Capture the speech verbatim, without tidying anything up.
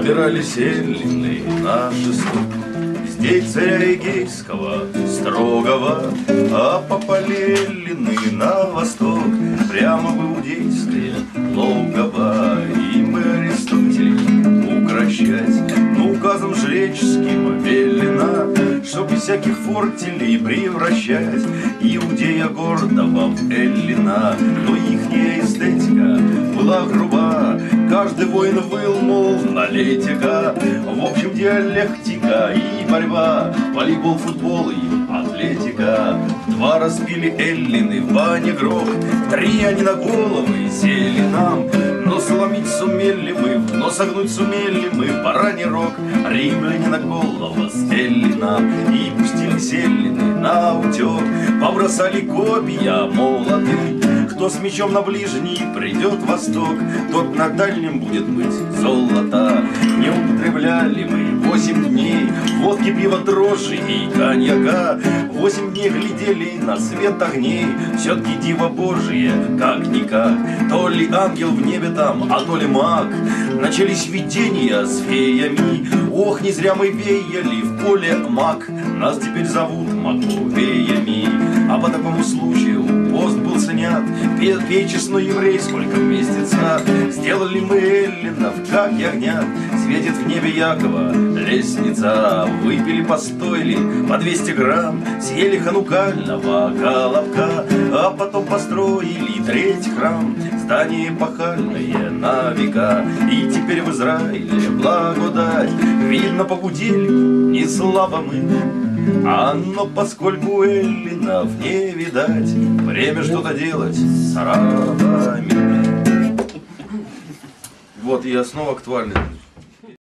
Собирались эллины на шесток, здесь царя Эгейского строгого, а попали эллины на восток, прямо в иудейское логово. Им бы Аристотель укрощать, но указом жреческим велено, чтоб без всяких фортелей превращать иудея гордого в эллина. Но ихняя эстетика была груба, каждый воин выл, мол, налейте-ка. В общем, диалектика и борьба, волейбол, футбол и атлетика. Два распили эллины в бане гроб, три они на головы сели нам. Но сломить сумели мы, но согнуть сумели мы бараний рог. Римляне на голову стели нам и пустили селлины на утек. Побросали копья молоты, кто с мечом на ближний придет в восток, тот на дальнем будет быть золото. Не употребляли мы восемь дней водки, пива, дрожжи и коньяка. Восемь дней глядели на свет огней, все-таки диво Божие, как-никак. То ли ангел в небе там, а то ли маг. Начались видения с феями, ох, не зря мы веяли в поле мак. Нас теперь зовут маковеями, а по такому случаю пост был снят. Пей, пей честной еврей, сколько месяца. Сделали мы эллинов, как ягнят. Светит в небе Якова лестница. Выпили, постояли по двести грамм, съели ханукального колобка, а потом построили третий храм, здание эпохальное на века. И теперь в Израиле благодать, видно, похудели не слабо мы. А но поскольку эллинов не видать, время что-то делать с арабами. Вот, я снова актуальный.